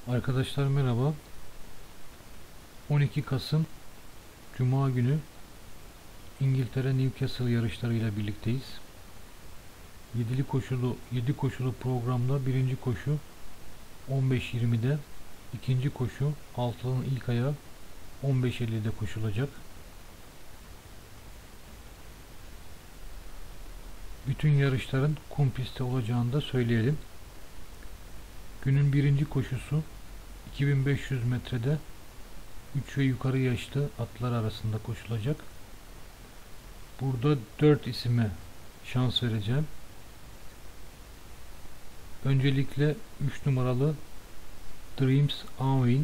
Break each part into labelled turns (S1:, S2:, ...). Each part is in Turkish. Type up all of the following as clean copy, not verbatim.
S1: Arkadaşlar merhaba. 12 Kasım Cuma günü İngiltere Newcastle yarışlarıyla birlikteyiz. 7 koşulu programda birinci koşu 15.20'de, ikinci koşu altının ilk ayağı 15.50'de koşulacak. Bütün yarışların kum pistte olacağını da söyleyelim. Günün birinci koşusu 2500 metrede 3 ve yukarı yaşlı atlar arasında koşulacak. Burada 4 isime şans vereceğim. Öncelikle 3 numaralı Dreams Unwind,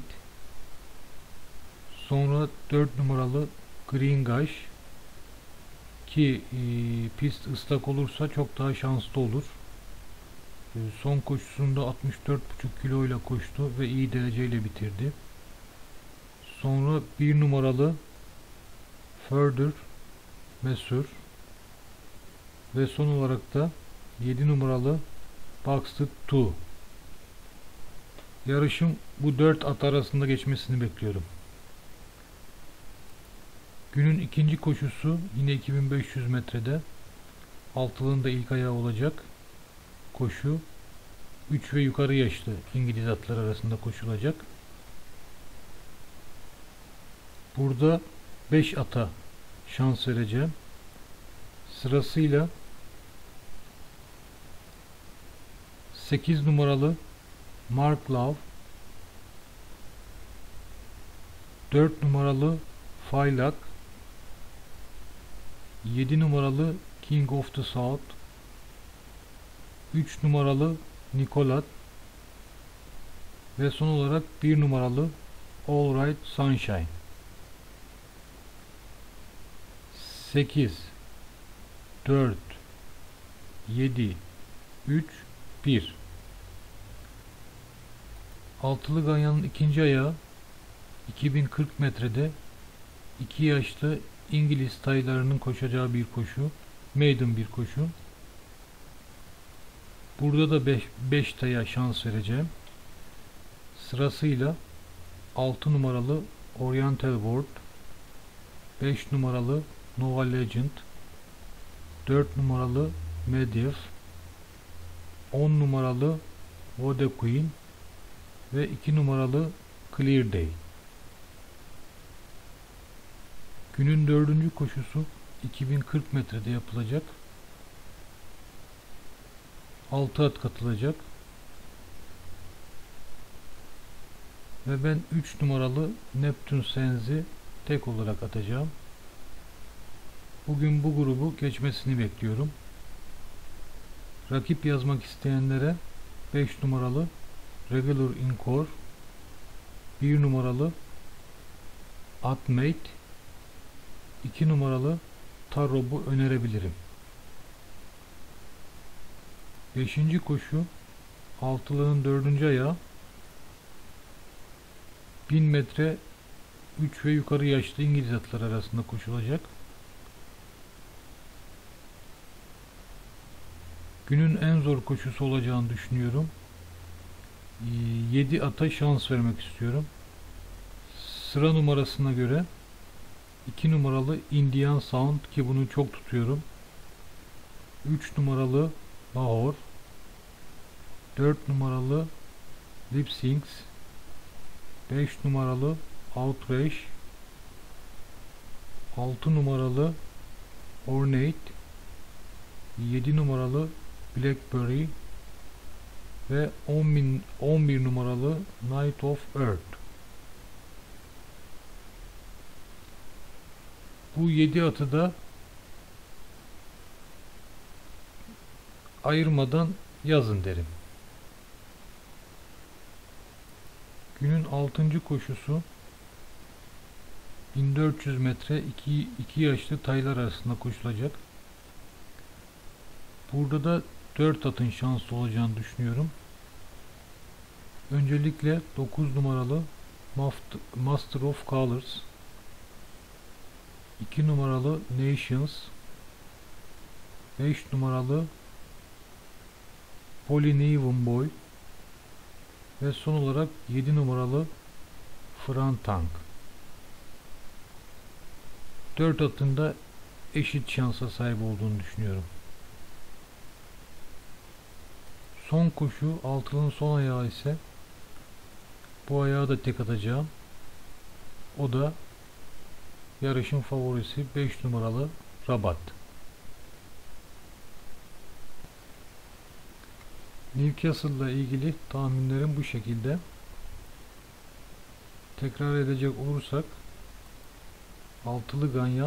S1: sonra 4 numaralı Green Gush ki pist ıslak olursa çok daha şanslı olur. Son koşusunda 64,5 kilo ile koştu ve iyi dereceyle bitirdi. Sonra 1 numaralı Further Mesur ve son olarak da 7 numaralı Boxed 2. Yarışın bu 4 at arasında geçmesini bekliyorum. Günün ikinci koşusu yine 2500 metrede. Altılığında ilk ayağı olacak. Koşu 3 ve yukarı yaşlı İngiliz atlar arasında koşulacak. Burada 5 ata şans vereceğim. Sırasıyla 8 numaralı Mark Love, 4 numaralı Faylak, 7 numaralı King of the South, 3 numaralı Nicolat ve son olarak 1 numaralı All Right Sunshine. 8 4 7 3 1. Altılı ganyanın ikinci ayağı 2040 metrede 2 yaşlı İngiliz taylarının koşacağı bir koşu. Maiden bir koşu. Burada da 5 taya şans vereceğim. Sırasıyla 6 numaralı Oriental World, 5 numaralı Nova Legend, 4 numaralı Medivh, 10 numaralı Vode Queen ve 2 numaralı Clear Day. Günün dördüncü koşusu 2040 metrede yapılacak. 6 at katılacak. Ve ben 3 numaralı Neptune Sens'i tek olarak atacağım. Bugün bu grubu geçmesini bekliyorum. Rakip yazmak isteyenlere 5 numaralı Regular Encore, 1 numaralı Atmate, 2 numaralı Tarob'u önerebilirim. 5. koşu altılığın 4. ayağı 1000 metre 3 ve yukarı yaşlı İngiliz atlar arasında koşulacak. Günün en zor koşusu olacağını düşünüyorum. 7 ata şans vermek istiyorum. Sıra numarasına göre 2 numaralı Indian Sound ki bunu çok tutuyorum. 3 numaralı Lahore, 4 numaralı Lip Syncs, 5 numaralı Outrage, 6 numaralı Ornate, 7 numaralı Blackberry ve 11 numaralı Night of Earth. Bu 7 atı da ayırmadan yazın derim. Günün 6. koşusu 1400 metre 2 yaşlı taylar arasında koşulacak. Burada da 4 atın şanslı olacağını düşünüyorum. Öncelikle 9 numaralı Master of Colors, 2 numaralı Nations, 5 numaralı Polynesian Boy Ve son olarak 7 numaralı Frantank. 4 atın da eşit şansa sahip olduğunu düşünüyorum. Son koşu altının son ayağı ise bu ayağı da tek atacağım. O da yarışın favorisi 5 numaralı Rabat. Newcastle ile ilgili tahminlerim bu şekilde. Tekrar edecek olursak altılı ganyan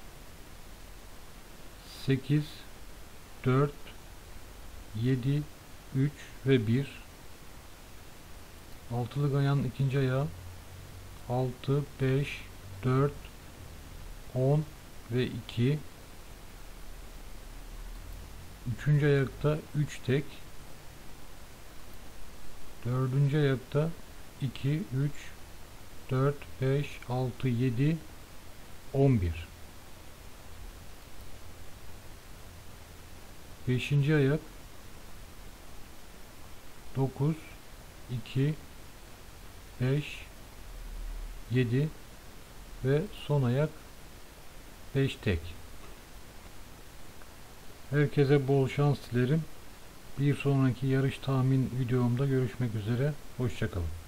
S1: 8, 4, 7, 3 ve 1. Altılı ganyanın ikinci ayağı 6, 5, 4, 10 ve 2. Üçüncü ayakta 3 tek. Dördüncü ayakta 2, 3, 4, 5, 6, 7, 11. Beşinci ayak 9, 2, 5, 7 ve son ayak 5 tek. Herkese bol şans dilerim. Bir sonraki yarış tahmin videomda görüşmek üzere. Hoşça kalın.